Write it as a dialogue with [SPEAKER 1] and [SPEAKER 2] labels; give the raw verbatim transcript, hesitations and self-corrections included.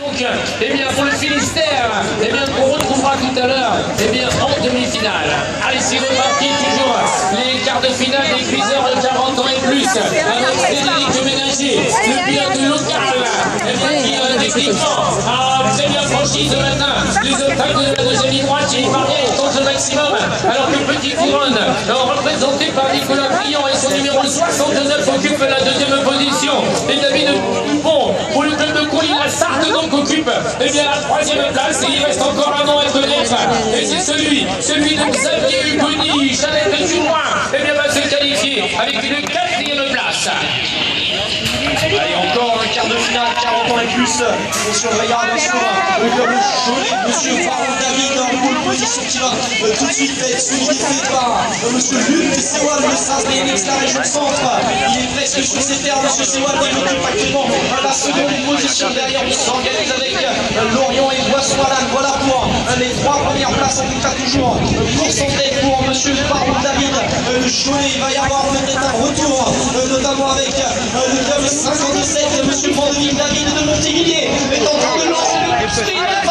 [SPEAKER 1] Donc, eh bien, pour le Finistère, eh bien, on retrouvera tout à l'heure, eh bien, en demi-finale. Allez, c'est reparti, toujours les quarts de finale des cuiseurs de quarante ans et plus, avec Frédéric Ménager, le pilote local, eh bien, qui a techniquement a très bien franchi ce matin les obstacles de la deuxième ligne droite, qui parvient contre le maximum, alors que Petit Couronne, représenté par Nicolas Briand et son numéro soixante-neuf, occupe la deuxième position. Et David Dupont, pour le club de Coulis, la Sarthe, donc occupe eh bien, la troisième place, et il reste encore un nom à connaître. Et c'est celui, celui de Xavier Hugouni, Chanel de Jumoin, eh bien, va se qualifier avec une quatrième place.
[SPEAKER 2] Allez, encore un quart de finale, quarante ans et plus. On surveillera bien sûr le club Cholet, monsieur Farouk David en pole position qui va euh, tout de suite être solidifié par euh, monsieur Luc Sewal, le Saint-Brieuc de la région centre. Il est presque sur ses terres, monsieur Sewal, il occupe actuellement euh, la seconde position. Derrière, on s'organise avec euh, Lorient et Boisson-Alan. Voilà pour euh, les trois premières places, en tout cas toujours euh, concentrées pour monsieur Farouk David. Euh, le Cholet, il va y avoir peut-être un retour, euh, notamment avec euh, le club cinquante-sept, monsieur Vandeville David de Montévilliers est en train de lancer le